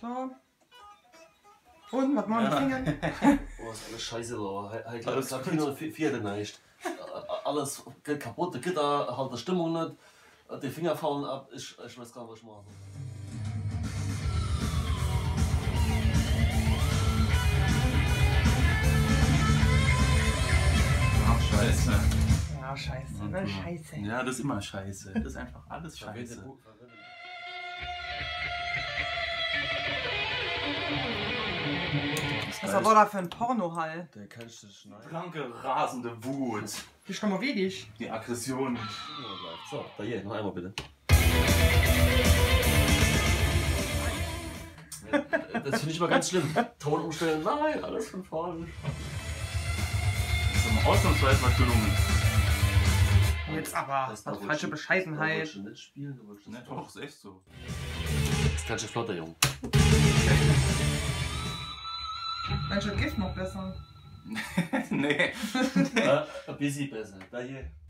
So. Und, was machen die Finger? Oh, ist alles scheiße, da. Halt, alles nur vierte nicht. Alles geht kaputt, der Gitter hat die Stimmung nicht, die Finger fallen ab, ich weiß gar nicht, was ich mache. Ach, scheiße. Ja, scheiße, ne? Scheiße. Ja, das ist immer scheiße. Das ist einfach alles scheiße. Was war da für ein Pornohall? Der kannst du schneiden. Blanke, rasende Wut. Die ist doch mal wenig. Die Aggression. So, da hier, noch einmal bitte. Das finde ich immer ganz schlimm. Ton umstellen, nein, alles von vorne. Das ist mal ausnahmsweise mal gelungen. Jetzt aber, was falsche Bescheidenheit. Du nicht spielen, du wolltest Ne, doch, ist echt so. Das kannst du flotter, Junge. Mensch, das geht noch besser. Nee. Ein bisschen besser. Da hier.